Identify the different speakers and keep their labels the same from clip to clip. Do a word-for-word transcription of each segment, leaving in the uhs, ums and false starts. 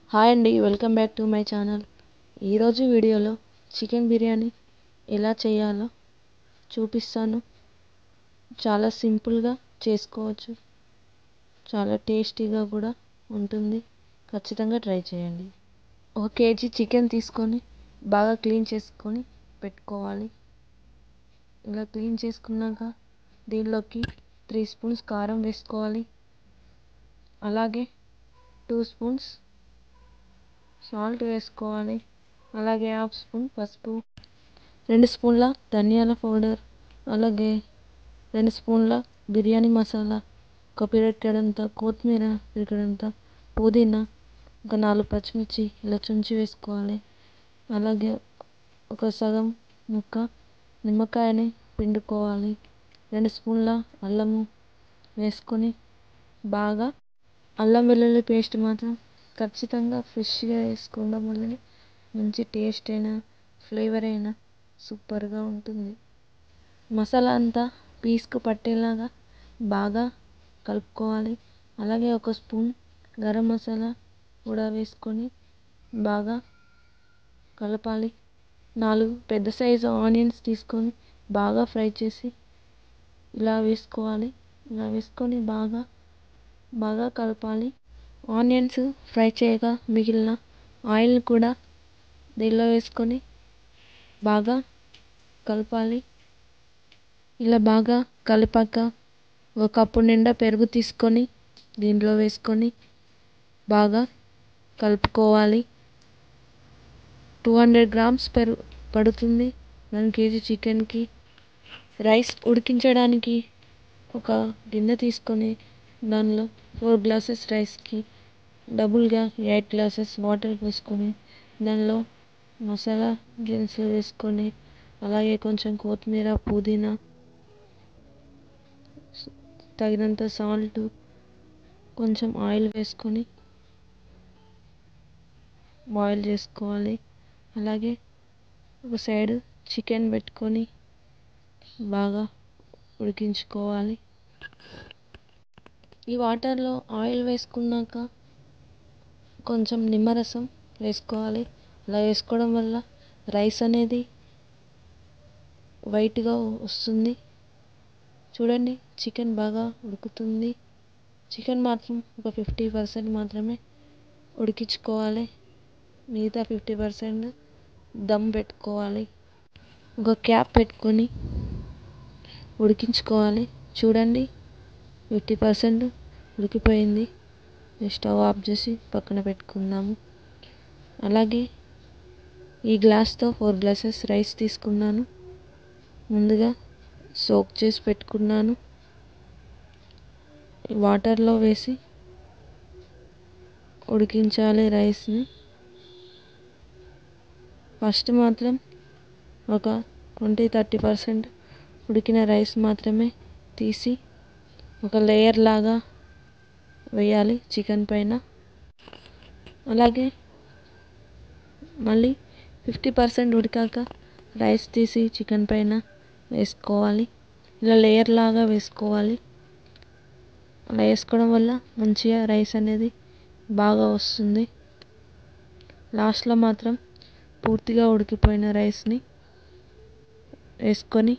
Speaker 1: Hi అండి, welcome back to my channel. ఈరోజు వీడియోలో చికెన్ బిర్యానీ ఎలా చేయాలో చూపిస్తాను. చాలా సింపుల్గా చేసుకోవచ్చు, చాలా టేస్టీగా కూడా ఉంటుంది. ఖచ్చితంగా ట్రై చేయండి. ఒక కేజీ చికెన్ తీసుకొని బాగా క్లీన్ చేసుకొని పెట్టుకోవాలి. ఇలా క్లీన్ చేసుకున్నాక దీనిలోకి త్రీ స్పూన్స్ కారం వేసుకోవాలి. అలాగే టూ స్పూన్స్ సాల్ట్ వేసుకోవాలి. అలాగే హాఫ్ స్పూన్ పసుపు, రెండు స్పూన్ల ధనియాల పౌడర్, అలాగే రెండు స్పూన్ల బిర్యానీ మసాలా, ఒక పిరికెడంత కొత్తిమీర, పిరికెడంత పుదీనా, ఒక నాలుగు పచ్చిమిర్చి ఇలా చుంచి వేసుకోవాలి. అలాగే ఒక సగం ముక్క నిమ్మకాయని పిండుకోవాలి. రెండు స్పూన్ల అల్లము వేసుకొని బాగా అల్లం వెల్లుల్లి పేస్ట్ మాత్రం ఖచ్చితంగా ఫ్రెష్గా వేసుకోవడం వల్లనే మంచి టేస్ట్ అయినా ఫ్లేవర్ అయినా సూపర్గా ఉంటుంది. మసాలా అంతా పీస్కు పట్టేలాగా బాగా కలుపుకోవాలి. అలాగే ఒక స్పూన్ గరం మసాలా కూడా వేసుకొని బాగా కలపాలి. నాలుగు పెద్ద సైజు ఆనియన్స్ తీసుకొని బాగా ఫ్రై చేసి ఇలా వేసుకోవాలి. ఇలా వేసుకొని బాగా బాగా కలపాలి. ఆనియన్స్ ఫ్రై చేయగా మిగిలిన ఆయిల్ కూడా దీనిలో వేసుకొని బాగా కలపాలి. ఇలా బాగా కలిపాక ఒక కప్పు నిండా పెరుగు తీసుకొని దీంట్లో వేసుకొని బాగా కలుపుకోవాలి. టూ హండ్రెడ్ గ్రామ్స్ పెరుగు పడుతుంది వన్ కేజీ చికెన్కి. రైస్ ఉడికించడానికి ఒక గిన్నె తీసుకొని దానిలో ఫోర్ గ్లాసెస్ రైస్కి డబుల్గా ఎయిట్ గ్లాసెస్ వాటర్ వేసుకొని దానిలో మసాలా దినుసులు వేసుకొని అలాగే కొంచెం కొత్తిమీర, పుదీనా, తగినంత సాల్ట్, కొంచెం ఆయిల్ వేసుకొని బాయిల్ చేసుకోవాలి. అలాగే ఒక సైడ్ చికెన్ పెట్టుకొని బాగా ఉడికించుకోవాలి. ఈ వాటర్లో ఆయిల్ వేసుకున్నాక కొంచెం నిమ్మరసం వేసుకోవాలి. అలా వేసుకోవడం వల్ల రైస్ అనేది వైట్గా వస్తుంది. చూడండి, చికెన్ బాగా ఉడుకుతుంది. చికెన్ మాత్రం ఒక ఫిఫ్టీ పర్సెంట్ మాత్రమే ఉడికించుకోవాలి. మిగతా ఫిఫ్టీ పర్సెంట్ దమ్ పెట్టుకోవాలి. ఒక క్యాప్ పెట్టుకొని ఉడికించుకోవాలి. చూడండి, ఫిఫ్టీ పర్సెంట్ ఉడికిపోయింది. స్టవ్ ఆఫ్ చేసి పక్కన పెట్టుకుందాము. అలాగే ఈ గ్లాస్తో ఫోర్ గ్లాసెస్ రైస్ తీసుకున్నాను. ముందుగా సోక్ చేసి పెట్టుకున్నాను. వాటర్లో వేసి ఉడికించాలి రైస్ని. ఫస్ట్ మాత్రం ఒక ట్వంటీ థర్టీ పర్సెంట్ ఉడికిన రైస్ మాత్రమే తీసి ఒక లేయర్ లాగా వేయాలి చికెన్ పైన. అలాగే మళ్ళీ ఫిఫ్టీ పర్సెంట్ ఉడికాక రైస్ తీసి చికెన్ పైన వేసుకోవాలి. ఇలా లేయర్ లాగా వేసుకోవాలి. అలా వేసుకోవడం వల్ల మంచిగా రైస్ అనేది బాగా వస్తుంది. లాస్ట్లో మాత్రం పూర్తిగా ఉడికిపోయిన రైస్ని వేసుకొని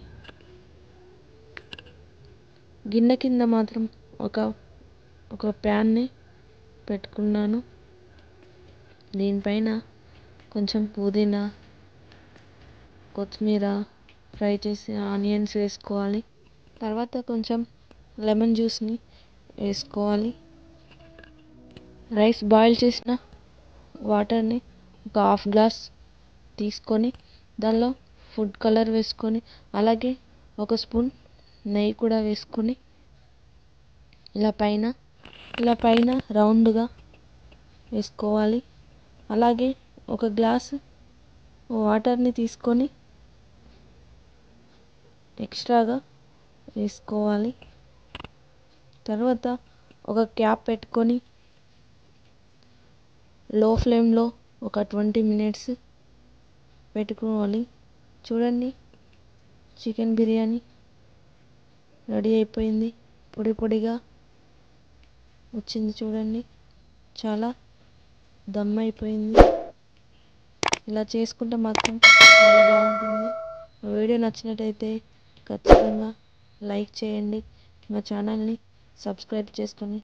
Speaker 1: గిన్నె కింద మాత్రం ఒక ఒక ప్యాన్ని పెట్టుకున్నాను. దీనిపైన కొంచెం పుదీనా, కొత్తిమీర, ఫ్రై చేసి ఆనియన్స్ వేసుకోవాలి. తర్వాత కొంచెం లెమన్ జ్యూస్ని వేసుకోవాలి. రైస్ బాయిల్ చేసిన వాటర్ని ఒక హాఫ్ గ్లాస్ తీసుకొని దానిలో ఫుడ్ కలర్ వేసుకొని అలాగే ఒక స్పూన్ నెయ్యి కూడా వేసుకొని ఇలా పైన ఇలా పైన రౌండ్గా వేసుకోవాలి. అలాగే ఒక గ్లాసు వాటర్ని తీసుకొని ఎక్స్ట్రాగా వేసుకోవాలి. తర్వాత ఒక క్యాప్ పెట్టుకొని లో ఫ్లేమ్లో ఒక ట్వంటీ మినిట్స్ పెట్టుకోవాలి. చూడండి, చికెన్ బిర్యానీ రెడీ అయిపోయింది. పొడి పొడిగా వచ్చింది చూడండి. చాలా దమ్ అయిపోయింది. ఇలా చేసుకుంటే మాత్రం చాలా బాగుంటుంది. మా వీడియో నచ్చినట్టయితే ఖచ్చితంగా లైక్ చేయండి. మా ఛానల్ని సబ్స్క్రైబ్ చేసుకొని